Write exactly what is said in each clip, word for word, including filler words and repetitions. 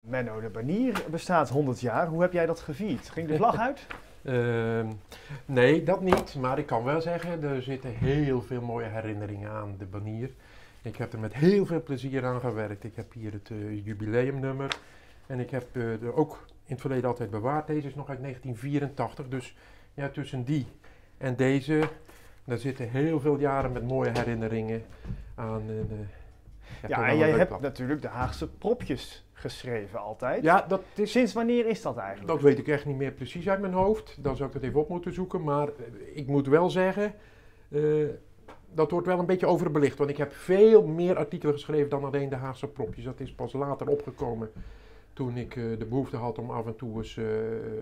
Menno, de Banier bestaat honderd jaar. Hoe heb jij dat gevierd? Ging de vlag uit? Uh, nee, dat niet. Maar ik kan wel zeggen, er zitten heel veel mooie herinneringen aan de Banier. Ik heb er met heel veel plezier aan gewerkt. Ik heb hier het uh, jubileumnummer. En ik heb uh, er ook in het verleden altijd bewaard. Deze is nog uit negentien vierentachtig. Dus ja, tussen die en deze, daar zitten heel veel jaren met mooie herinneringen aan. Uh, de, ja, ja en jij hebt plan. natuurlijk de Haagse propjes geschreven altijd. Ja, dat is, Sinds wanneer is dat eigenlijk? Dat weet ik echt niet meer precies uit mijn hoofd. Dan zou ik het even op moeten zoeken. Maar uh, ik moet wel zeggen, uh, dat wordt wel een beetje overbelicht. Want ik heb veel meer artikelen geschreven dan alleen de Haagse propjes. Dat is pas later opgekomen toen ik uh, de behoefte had om af en toe eens uh,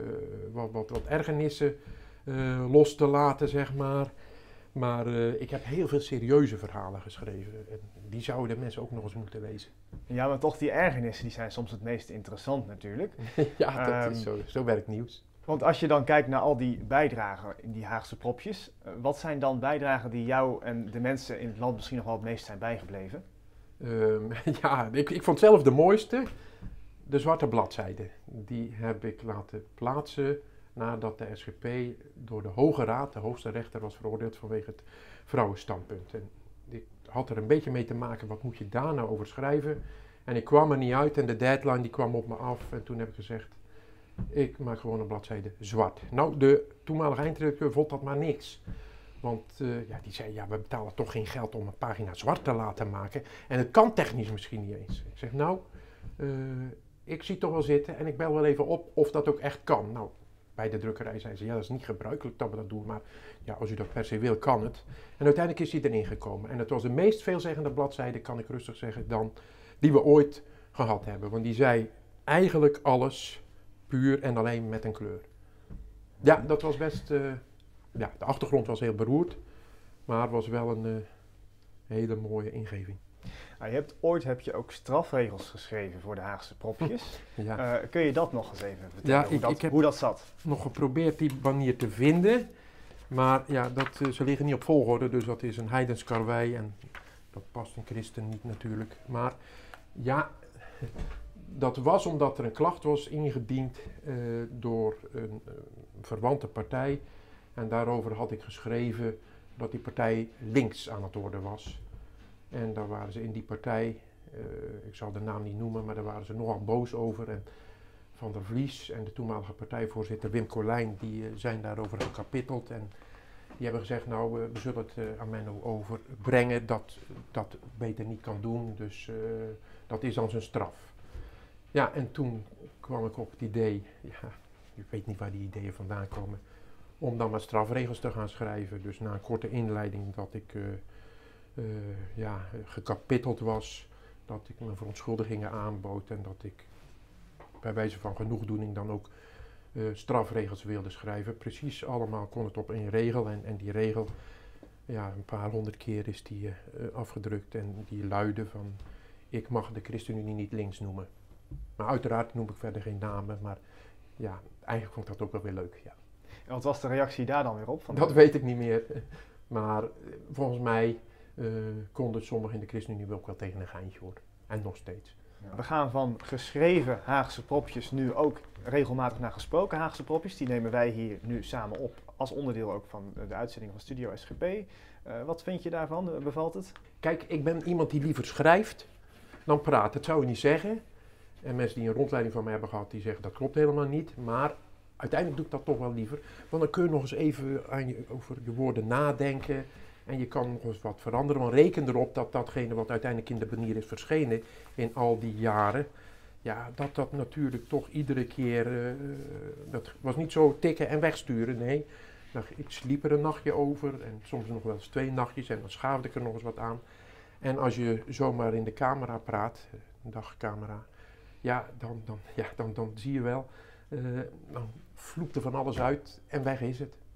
wat, wat, wat ergernissen uh, los te laten, zeg maar. Maar uh, ik heb heel veel serieuze verhalen geschreven. En die zouden de mensen ook nog eens moeten lezen. Ja, maar toch die ergernissen die zijn soms het meest interessant natuurlijk. Ja, dat um, is zo, zo werkt nieuws. Want als je dan kijkt naar al die bijdragen in die Haagse propjes, uh, wat zijn dan bijdragen die jou en de mensen in het land misschien nog wel het meest zijn bijgebleven? Um, ja, ik, ik vond zelf de mooiste, de zwarte bladzijde. Die heb ik laten plaatsen nadat de S G P door de Hoge Raad, de hoogste rechter, was veroordeeld vanwege het vrouwenstandpunt. En ik had er een beetje mee te maken, wat moet je daar nou over schrijven? En ik kwam er niet uit en de deadline die kwam op me af en toen heb ik gezegd, ik maak gewoon een bladzijde zwart. Nou, de toenmalige eindredacteur vond dat maar niks. Want uh, ja, die zei, ja, we betalen toch geen geld om een pagina zwart te laten maken. En het kan technisch misschien niet eens. Ik zeg, nou, uh, ik zie het toch wel zitten en ik bel wel even op of dat ook echt kan. Nou, bij de drukkerij zei ze, ja, dat is niet gebruikelijk dat we dat doen, maar ja, als u dat per se wil, kan het. En uiteindelijk is hij erin gekomen. En het was de meest veelzeggende bladzijde, kan ik rustig zeggen, dan die we ooit gehad hebben. Want die zei eigenlijk alles puur en alleen met een kleur. Ja, dat was best, uh, ja, de achtergrond was heel beroerd, maar was wel een uh, hele mooie ingeving. Nou, je hebt, ooit heb je ook strafregels geschreven voor de Haagse propjes. Ja. Uh, kun je dat nog eens even vertellen, ja, hoe, ik, dat, ik heb hoe dat zat? nog geprobeerd die Banier te vinden, maar ja, dat, uh, ze liggen niet op volgorde, dus dat is een heidens karwei en dat past een christen niet natuurlijk. Maar ja, dat was omdat er een klacht was ingediend uh, door een uh, verwante partij en daarover had ik geschreven dat die partij links aan het worden was. En daar waren ze in die partij, uh, ik zal de naam niet noemen, maar daar waren ze nogal boos over. En Van der Vlies en de toenmalige partijvoorzitter Wim Colijn, die uh, zijn daarover gekapitteld. En die hebben gezegd, nou, uh, we zullen het uh, aan Menno overbrengen dat dat beter niet kan doen. Dus uh, dat is dan zijn straf. Ja, en toen kwam ik op het idee, ja, ik weet niet waar die ideeën vandaan komen, om dan maar strafregels te gaan schrijven. Dus na een korte inleiding dat ik uh, uh, ja, gekapitteld was, dat ik mijn verontschuldigingen aanbood en dat ik bij wijze van genoegdoening dan ook uh, strafregels wilde schrijven. Precies allemaal kon het op één regel en, en die regel, ja, een paar honderd keer is die uh, afgedrukt en die luidde van, ik mag de ChristenUnie niet links noemen. Maar uiteraard noem ik verder geen namen, maar ja, eigenlijk vond ik dat ook wel weer leuk, ja. En wat was de reactie daar dan weer op? Van dat de... weet ik niet meer, maar volgens mij uh, konden sommigen in de ChristenUnie ook wel tegen een geintje worden. En nog steeds. Ja. We gaan van geschreven Haagse propjes nu ook regelmatig naar gesproken Haagse propjes. Die nemen wij hier nu samen op als onderdeel ook van de uitzending van Studio S G P. Uh, wat vind je daarvan? Bevalt het? Kijk, ik ben iemand die liever schrijft dan praat. Dat zou je niet zeggen. En mensen die een rondleiding van mij hebben gehad, die zeggen dat klopt helemaal niet. Maar uiteindelijk doe ik dat toch wel liever. Want dan kun je nog eens even aan je, over je woorden nadenken. En je kan nog eens wat veranderen. Want reken erop dat datgene wat uiteindelijk in de Banier is verschenen in al die jaren. Ja, dat dat natuurlijk toch iedere keer, uh, dat was niet zo tikken en wegsturen. Nee, ik sliep er een nachtje over en soms nog wel eens twee nachtjes en dan schaafde ik er nog eens wat aan. En als je zomaar in de camera praat, een dagcamera, ja, dan, dan, ja, dan, dan zie je wel, uh, dan vloept er van alles uit en weg is het.